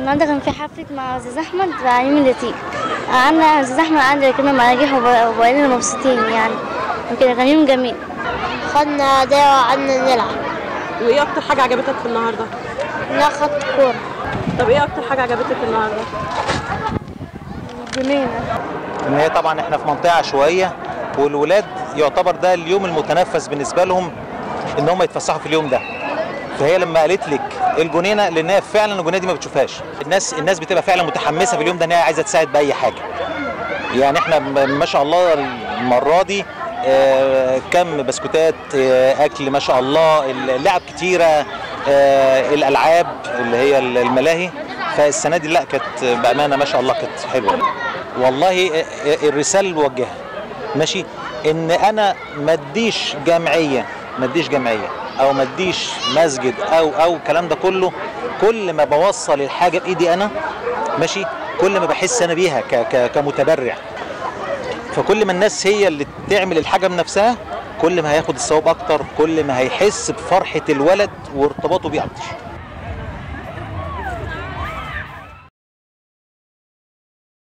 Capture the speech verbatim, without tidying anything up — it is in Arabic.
النهارده كان في حفلة مع أستاذ أحمد تعليم اللطيف. قعدنا أستاذ أحمد قعد كنا مراجيح وبقينا مبسوطين يعني وكده، كان يوم جميل. خدنا أداء وقعدنا نلعب. وايه اكتر حاجه عجبتك في النهارده؟ ناخد كورة. طب ايه اكتر حاجه عجبتك النهارده؟ الجنينة. ان هي طبعا احنا في منطقه عشوائيه، والولاد يعتبر ده اليوم المتنفس بالنسبه لهم ان هم يتفسحوا في اليوم ده. فهي لما قالت لك الجنينه، لان هي فعلا الجنينه دي ما بتشوفهاش الناس الناس بتبقى فعلا متحمسه في اليوم ده ان هي عايزه تساعد باي حاجه. يعني احنا ما شاء الله المره دي آه كم بسكوتات، آه اكل ما شاء الله، اللعب كتيره، آه الالعاب اللي هي الملاهي. فالسنه دي لا كانت بامانه ما شاء الله كانت حلوه. والله الرساله الموجهه ماشي ان انا ما اديش جمعيه ما اديش جمعيه او ما اديش مسجد او او الكلام ده كله. كل ما بوصل الحاجه بايدي انا ماشي، كل ما بحس انا بيها ك ك كمتبرع. فكل ما الناس هي اللي تعمل الحاجه بنفسها كل ما هياخد الثواب اكتر، كل ما هيحس بفرحه الولد وارتباطه بيه اكتر.